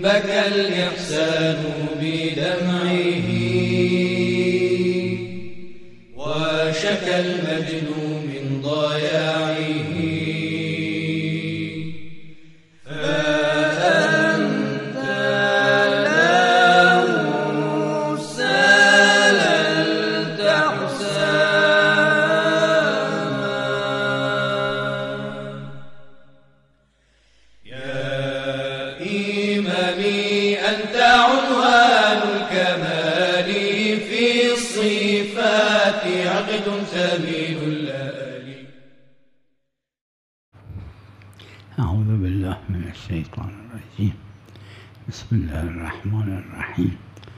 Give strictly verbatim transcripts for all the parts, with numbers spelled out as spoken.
بكى الإحسان بدمعه وشكى المجنون من ضياعه فأنت له سللت حساما يا إمامي أنت عنوان الكمال في الصفات عقد ثمين اللآلي. أعوذ بالله من الشيطان الرجيم. بسم الله الرحمن الرحیم.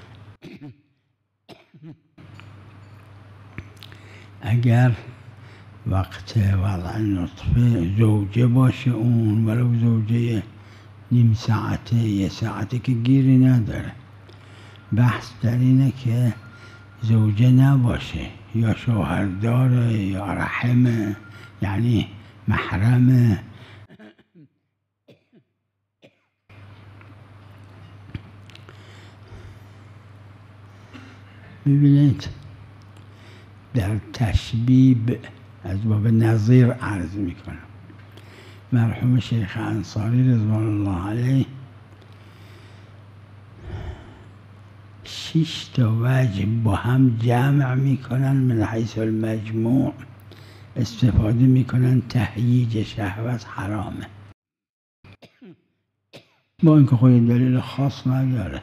اگر وقت وضع نطفه زوجه باشه، اون ولو زوجه نیم ساعته یه ساعته که گیری نداره. بحث در اینه که زوجه نباشه، یا شوهر داره یا رحمه، یعنی محرمه. ببینید در تشبیب از باب نظیر عرض میکنم. مرحوم شیخ انصاری رضوان الله علیه شش تا وجه با هم جمع میکنن، من حیث المجموع استفاده میکنن تهییج شهوت حرامه، با اینکه خود دلیل خاص نداره.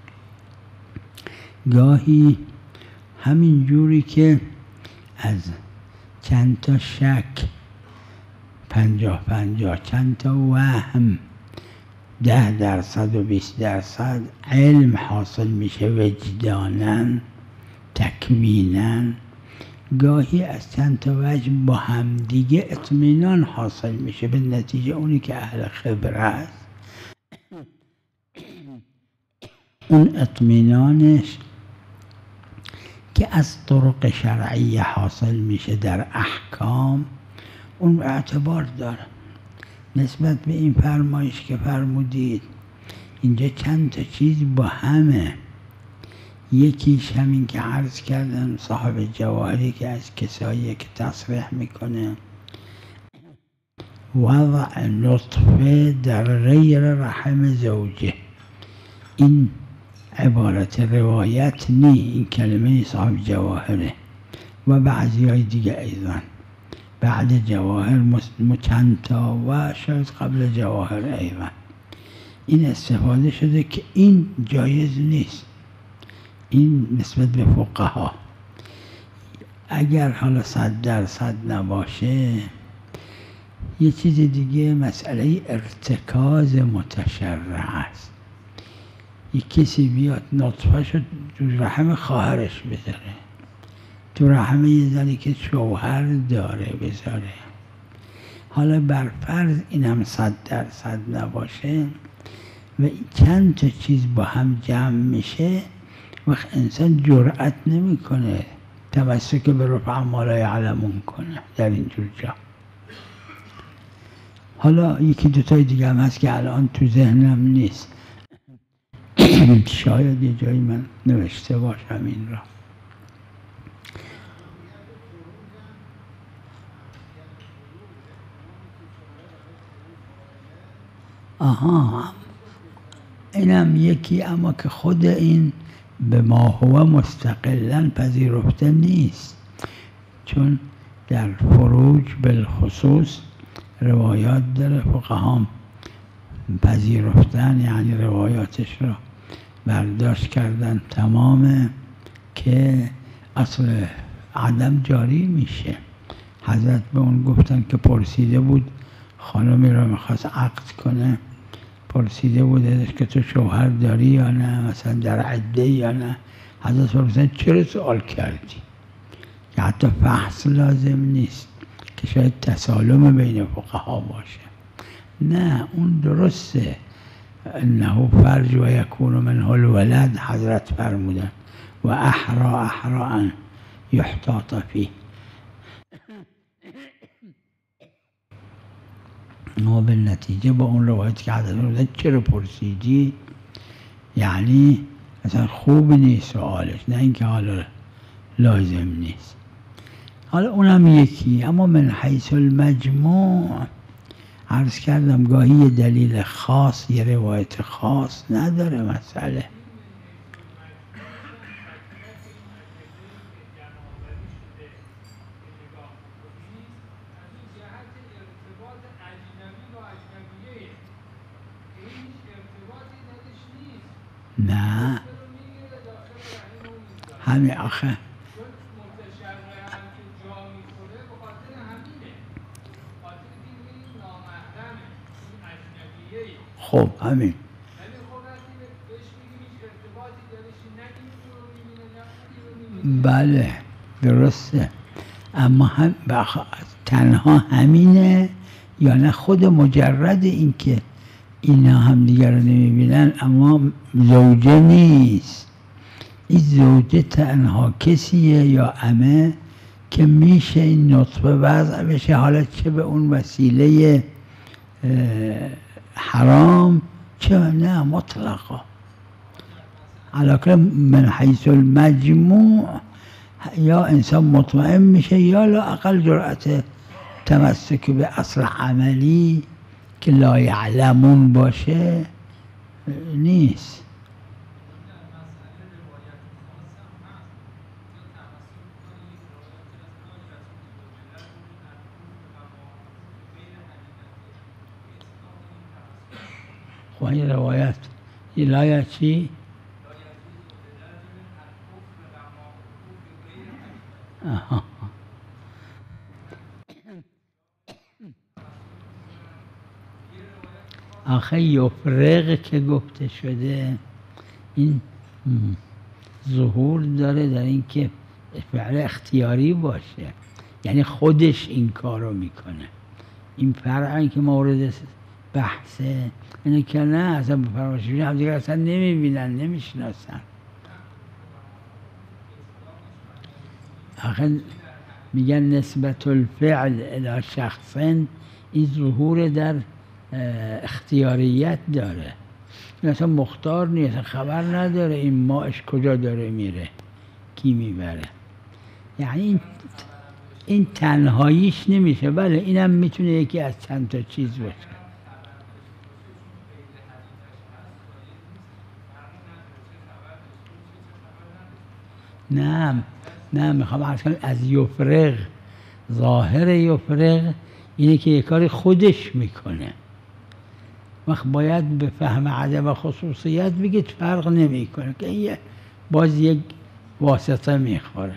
گاهی همین جوری که از چند تا شک پنجاه پنجاه، چند تا وهم ده درصد و بیست درصد علم حاصل میشه وجدانن تکوینن، گاهی از چند تا وجه با هم دیگه اطمینان حاصل میشه به نتیجه اونی که اهل خبره است. اون اطمینانش که از طرق شرعیه حاصل میشه در احکام، اون اعتبار داره نسبت به این فرمایش که فرمودید. اینجا چند تا چیز با همه، یکیش همین که عرض کردم صاحب جواهری که از کسایی که تصریح میکنه وضع نطفه در غیر رحم زوجه، این عبارت روایت نی، این کلمه صاحب جواهره و بعضی های دیگه ایضا بعد جواهر چند تا و شاید قبل جواهر ایضا این استفاده شده که این جایز نیست. این نسبت به فقها اگر حالا صد درصد نباشه، یه چیز دیگه مسئله ارتکاز متشرع است. یک کسی بیاد نطفه شد تو رحم خواهرش بذاره، تو رحم یه زنی که شوهر داره بذاره. حالا بر فرض این هم صد درصد نباشه و چند تا چیز با هم جمع میشه، وقت انسان جرأت نمیکنه تمسک به رفع ما لا یعلمون کنه در اینجور جا. حالا یکی دوتای دیگه هم هست که الان تو ذهنم نیست، شاید یه جایی من نوشته باشم این را. آها اینم یکی، اما که خود این به ما هو مستقلاً پذیرفته نیست، چون در فروج بالخصوص روایات داره فقهام پذیرفتن، یعنی روایاتش را برداشت کردن تمامه که اصل عدم جاری میشه. حضرت به اون گفتن که پرسیده بود، خانمی را میخواست عقد کنه، پرسیده بود ازش که تو شوهر داری یا نه، مثلا در عده یا نه. حضرت فرمودن چرا سوال کردی؟ که حتی فحص لازم نیست، که شاید تسالم بین فقها باشه. نه اون درسته، انه فرج و یکون منه الولد، حضرت فرمودن و احرا احرا ان یحتاط فیه. ما به نتیجه با اون روایت که حضرت فرمودن چرا پرسیدی؟ یعنی اصلا خوب نیست سوالش، نه اینکه حالا لازم نیست. حالا اونم یکی. اما من حیث المجموع عرض کردم گاهی یه دلیل خاص، یه روایت خاص نداره مسئله. نه همین آخه خب همین بله درسته. اما هم بخ... تنها همینه یا نه خود مجرد این که اینا هم دیگر رو نمیبینن اما زوجه نیست. این زوجه تنها کسیه یا عمه که میشه این نطفه وضع بشه، حالا چه به اون وسیله حرام چه نه مطلقا. علاقه من حیث المجموع یا انسان مطمئن میشه یا لااقل جرأت تمسک به اصل عملی که لا یعلمون باشه نیست. خب این روایت این لایه چی؟ آها. آخه یفرق که گفته شده این ظهور داره در این که فعل اختیاری باشه، یعنی خودش این کارو میکنه. این فرعی که مورد بحثه اینه که نه اصلا به فرماشوی هم دیگر اصلا نمیبینن نمیشناسن. آخه میگن نسبت الفعل الی شخصن این ظهور در اختیاریت داره. این اصلا مختار نیست، خبر نداره این ماش کجا داره میره کی میبره. یعنی این این تنهاییش نمیشه. بله اینم میتونه یکی از چند تا چیز باشه. نه نه میخوام عرض کنم از یفرق، ظاهر یفرق اینه که یک کاری خودش میکنه. وقت باید به فهم عدم و خصوصیت بگید فرق نمیکنه که این باز یک واسطه میخوره.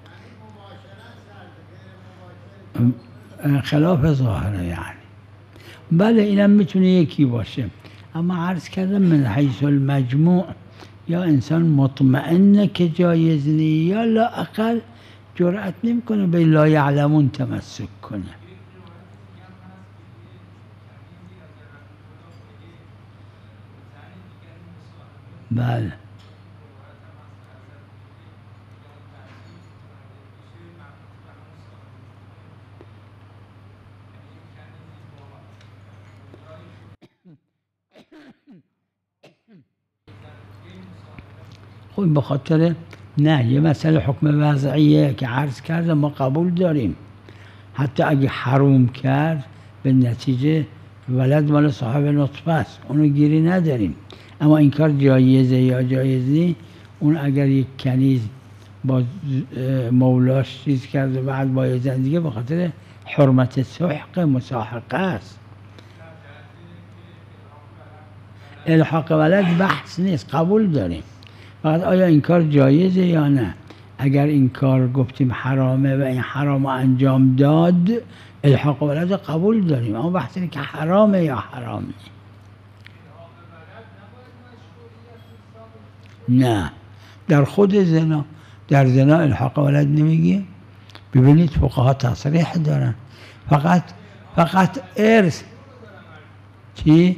خلاف ظاهره یعنی. بله اینم میتونه یکی باشه. اما عرض کردم من حیث المجموع یا انسان مطمئنه که جایز نیست یا لااقل جرأت نمیکنه به لا یعلمون تمسک کنه. بله خب به خاطر نه یه مسئله حکم وضعیه که عرض کردم ما قبول داریم. حتی اگه حروم کرد به نتیجه ولد مال صاحب نطفه است، اونو گیری نداریم. اما این کار جایزه یا جایز نی، اون اگر یک کنیز با مولاش چیز کرد و بعد با یه زن دیگه به خاطر حرمت سحق مساحقه است. الحاق ولد بحث نیست، قبول داریم. فقط آیا این کار جایزه یا نه؟ اگر این کار گفتیم حرامه و این حرام انجام داد الحاق ولد قبول داریم. اما بحث اینه که حرامه یا حرام نه. نه در خود زنا، در زنا الحاق ولد نمیگیم. ببینید فقها تصریح دارن فقط فقط ارث. چی؟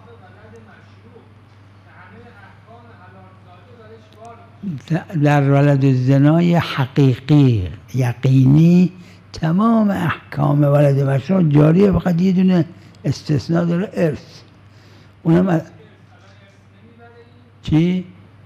در ولد زنای حقیقی یقینی تمام احکام ولد مشروع جاریه، فقط یه دونه استثناء داره ارث. اونم چی؟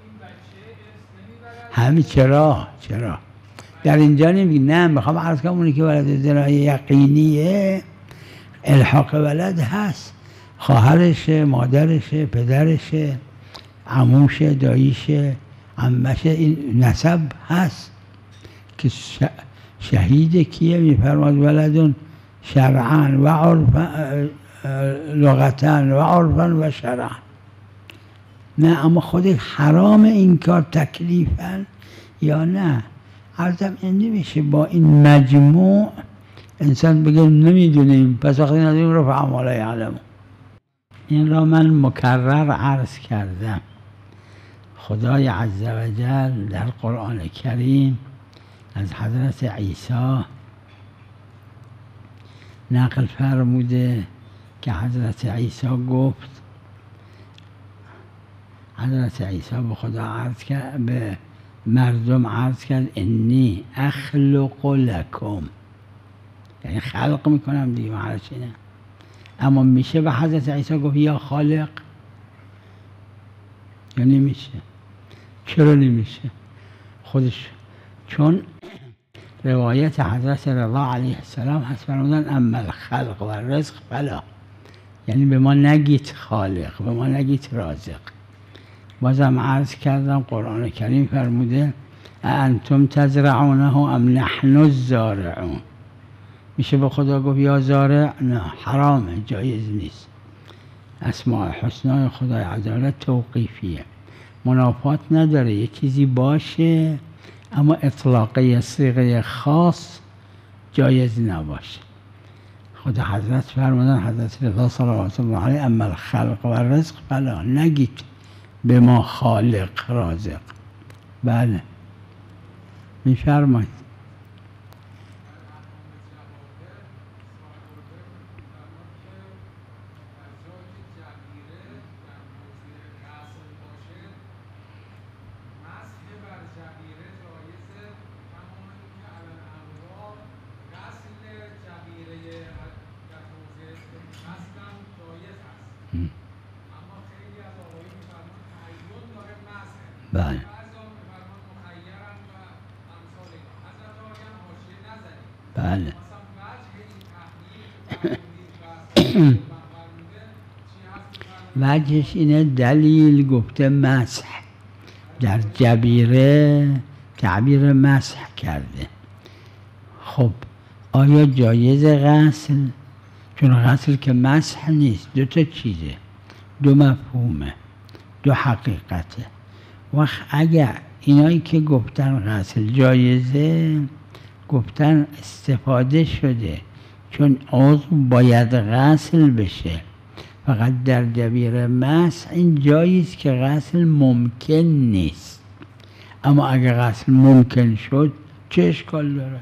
همین چرا چرا در اینجا نمیگی. نه میخوام عرض کنم اونی که ولد زنا یقینیه الحاق ولد هست، خواهرشه، مادرشه، پدرشه، عموشه، داییشه، عمشه، این نسب هست که شهید کیه؟ میفرماد ولدون شرعا و عرفا، لغتن و عرفا و شرعا. نه اما خود حرام این کار تکلیفن یا نه؟ عرضم این نمیشه با این مجموع انسان بگه نمیدونیم پس وقتی ندونیم رو فهم ولا یعلمون. این را من مکرر عرض کردم. خدای عزوجل در قرآن کریم از حضرت عیسی نقل فرموده که حضرت عیسی گفت، حضرت عیسی به خدا عرض کرد، به مردم عرض کرد انی اخلق لکم، یعنی خلق میکنم دیگه معنیش اینه. اما میشه به حضرت عیسی گفت یا خالق؟ یا نمیشه؟ چرا نمیشه؟ خودش چون روایت حضرت رضا علیه السلام هست فرمودن اما الخلق و رزق فلا، یعنی به ما نگید خالق، به ما نگید رازق. بازم عرض کردم قرآن کریم فرموده انتم تزرعونه ام نحن الزارعون. میشه به خدا گفت یا زارع؟ نه، حرامه، جایز نیست. اسماء حسنای خدای عزوجل توقیفیه، منافات نداره. یه چیزی باشه اما اطلاقه صیغه خاص جایز نباشه. خدا حضرت فرمودن، حضرت رضا صلوات الله علیه اما الخلق و رزق فلا، نگید به ما خالق رازق. بله میفرمایید. بله بله وجهش اینه، دلیل گفته مسح، در جبیره تعبیر مسح کرده. خب آیا جایز غسل؟ چون غسل که مسح نیست، دو تا چیزه، دو مفهومه، دو حقیقته. وقت اگر اینایی که گفتن غسل جایزه گفتن استفاده شده چون عضو باید غسل بشه، فقط در جبیر مسح این جاییست که غسل ممکن نیست. اما اگر غسل ممکن شد چه اشکال داره؟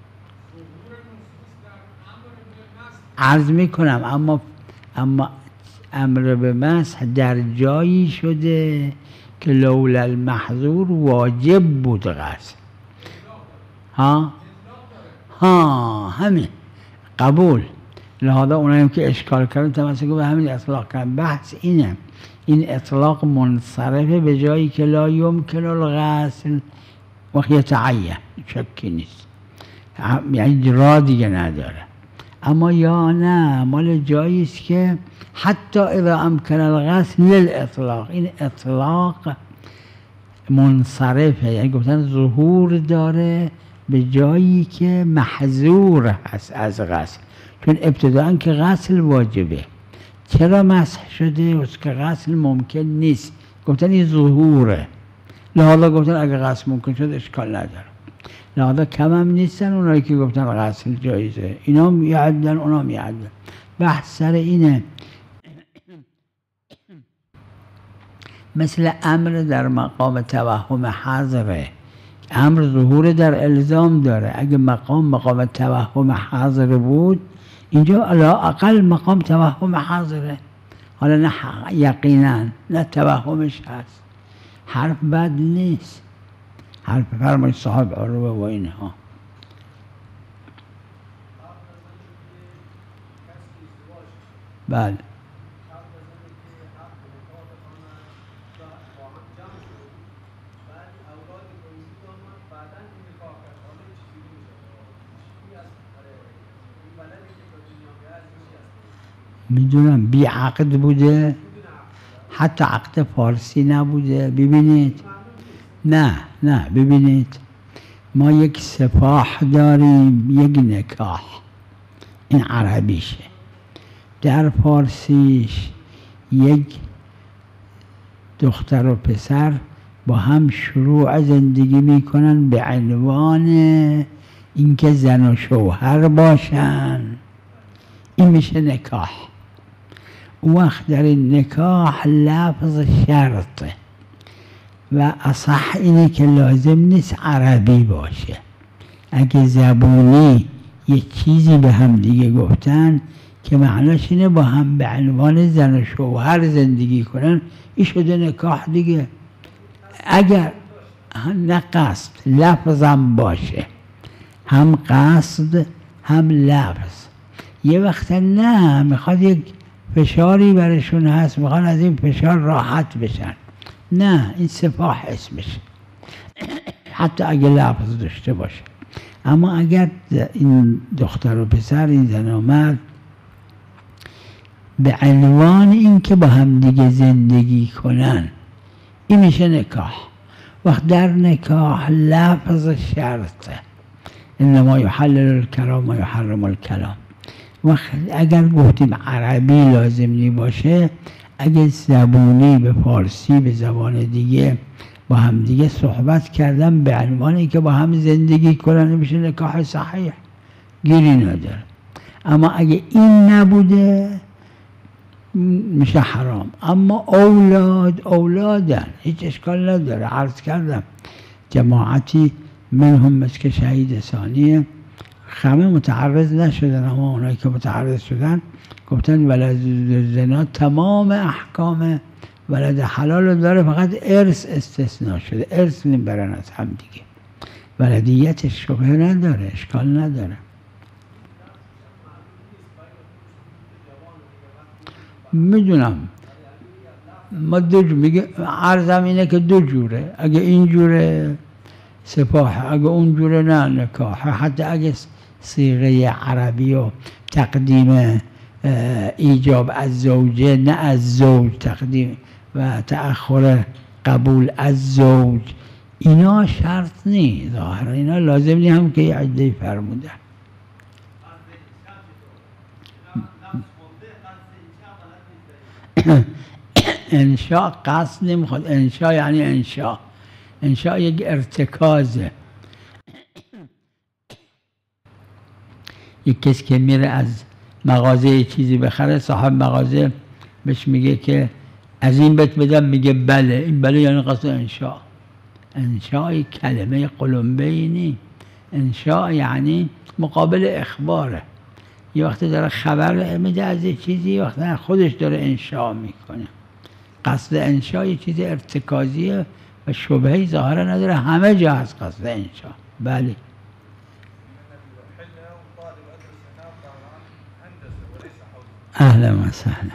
عرض میکنم اما اما امر به مسح در جایی شده که لولا المحظور واجب بود غسل. ها ها همین قبول. لحاظا اونایی که اشکال کردن تمسک به همین اطلاق کردن. بحث اینه، این اطلاق منصرفه به جایی که لا یمکن الغسل وقت یتعین، شکی نیست، یعنی راه دیگه نداره. اما یا نه، مال جاییست که حتی اذا امکن الغسل للاطلاق، این اطلاق منصرفه، یعنی گفتن ظهور داره به جایی که محظور هست از غسل. چون ابتداءً که غسل واجبه، چرا مسح شده؟ از که غسل ممکن نیست، گفتن این ظهوره، لحاظا گفتن اگه غسل ممکن شد اشکال نداره. لحاظا کم هم نیستن اونایی که گفتن غسل جایزه، اینا هم یعدن اونا هم یعدن. بحث سر اینه. مثل امر در مقام توهم حضره، امر ظهور در الزام داره. اگه مقام مقام توهم حضره بود، اینجا اقل مقام توهم حضره، حالا نه یقینا نه توهمش هست. حرف بد نیست، حرف فرمای صاحب عروه و اینها. بله میدونم بی عقد بوده، حتی عقد فارسی نبوده. ببینید نه نه ببینید ما یک سپاح داریم، یک نکاح، این عربیشه. در فارسیش یک دختر و پسر با هم شروع زندگی میکنن به عنوان اینکه زن و شوهر باشن، این میشه نکاح. اون وقت در این نکاح لفظ شرطه و اصح اینه که لازم نیست عربی باشه. اگه زبونی یه چیزی به هم دیگه گفتن که معناش اینه با هم به عنوان زن و شوهر زندگی کنن، این شده نکاح دیگه. اگر نه قصد لفظم باشه، هم قصد هم لفظ. یه وقت نه میخواد یک فشاری برشون هست، میخوان از این فشار راحت بشن، نه این سپاح اسمش، حتی اگه لفظ داشته باشه. اما اگر این دختر و پسر، این زن و مرد به عنوان اینکه با هم دیگه زندگی کنن، این میشه نکاح. وقت در نکاح لفظ شرطه، انما یحلل الکلام و یحرم الکلام. وقت اگر گفتیم عربی لازم نی باشه، اگه زبونی به فارسی به زبان دیگه با هم دیگه صحبت کردن به عنوان اینکه با هم زندگی کنن، میشه نکاح صحیح، گیری نداره. اما اگه این نبوده میشه حرام. اما اولاد اولادن، هیچ اشکال نداره. عرض کردم جماعتی منهم مثل شهید ثانیه همه متعرض نشدن، اما اونایی که متعرض شدن گفتن ولد زنا تمام احکام ولد حلال رو داره، فقط ارث استثناء شده. ارث نمیبرن از هم دیگه، ولدیتش شبهه نداره، اشکال نداره. میدونم ما دو جور میگه، عرضم اینه که دو جوره. اگه این جوره سپاح، اگه اون جوره نه نکاح. حتی اگه صیغه عربی و تقدیم ایجاب از زوجه نه از زوج، تقدیم و تأخر قبول از زوج، اینا شرط نی ظاهرا، اینا لازم نی هم که یه عده فرمودن. انشاء قصد نمیخواد. انشاء یعنی انشاء، انشاء یک ارتکازه. یک کسی که میره از مغازه چیزی بخره، صاحب مغازه بهش میگه که از این بهت بدم، میگه بله. این بله یعنی قصد انشاء. انشاء کلمه قلمبه‌ای نی. انشاء یعنی مقابل اخباره. یه وقت داره خبر میده از یه چیزی، یه وقت خودش داره انشاء میکنه. قصد انشاء یه چیز ارتکازیه و شبهه‌ای ظاهرا نداره، همه جا هست قصد انشاء. بله. اهلا و سهلا.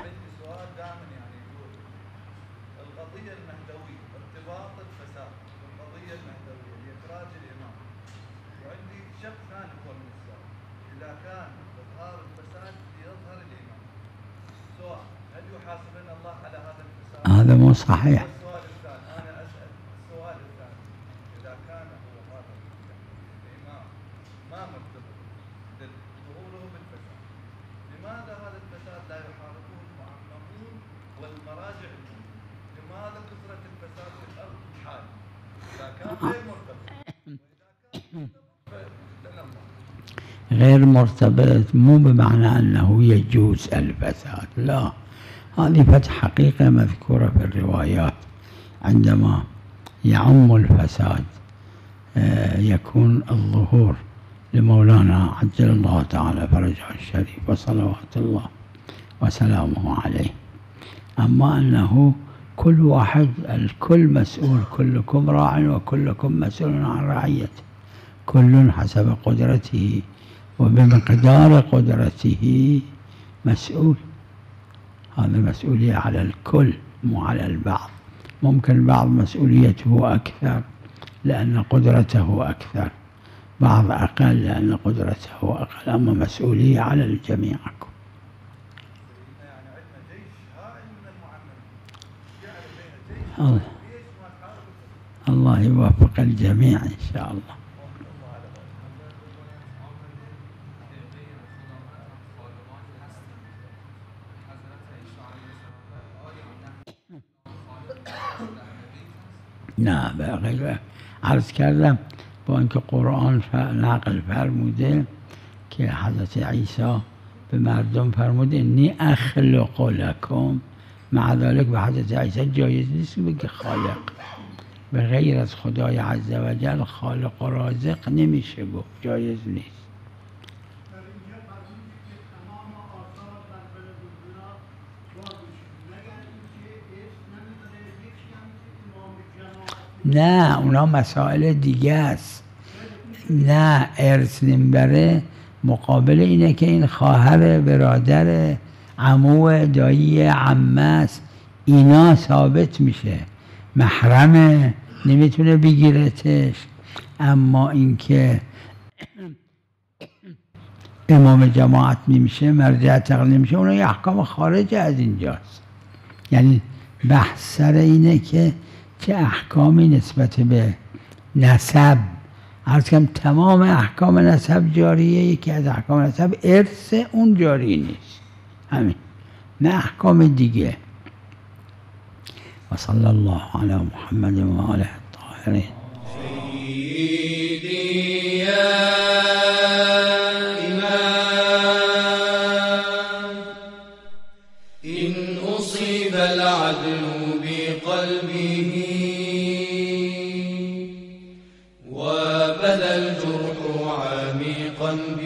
هذا مو صحيح. السؤال الثاني أنا أسأل السؤال الثاني، إذا كان هو هذا الإمام ما مرتبط ظهوره بالفساد، لماذا هذا الفساد لا يحاربه المعممون والمراجع المؤمنين؟ لماذا كثرة الفساد في الأرض حال؟ إذا كان غير مرتبط، غير مرتبط مو بمعنى أنه يجوز الفساد، لا. هذه فتح حقيقة مذكورة في الروايات. عندما يعم الفساد يكون الظهور لمولانا عجل الله تعالى فرجه الشريف وصلوات الله وسلامه عليه. أما أنه كل واحد، الكل مسؤول، كلكم راع وكلكم مسؤول عن رعيته، كل حسب قدرته وبمقدار قدرته مسؤول. هذا مسؤولية على الكل مو على البعض. ممكن البعض مسؤوليته أكثر لأن قدرته أكثر، بعض أقل لأن قدرته أقل، أما مسؤولية على الجميع. الله, الله يوفق الجميع إن شاء الله. نه به غیر عرض کردم با اینکه قرآن نقل فرموده که حضرت عیسی به مردم فرمود انی اخلق لکم، مع ذلک به حضرت عیسی جایز نیست که بگه خالق، به غیر از خدای عز و جل خالق و رازق نمیشه گفت، جایز نیست. نه اونا مسائل دیگه است. نه ارث نمیبره مقابل اینه که این خواهر، برادر، عمو، دایی، عمه است، اینا ثابت میشه، محرمه نمیتونه بگیرتش. اما اینکه امام جماعت نمیشه، مرجع تقلید نمیشه، اونا یه احکام خارج از اینجاست. یعنی بحث سر اینه که چه احکامی نسبت به نسب، عرض کنم تمام احکام نسب جاریه، یکی از احکام نسب ارث، اون جاری نیست، همین، نه احکام دیگه. و صلی الله علی محمد و آله الطاهرین. سیدی یا امام ان اصیب العدل بقلبه وبدا الجرح عميقا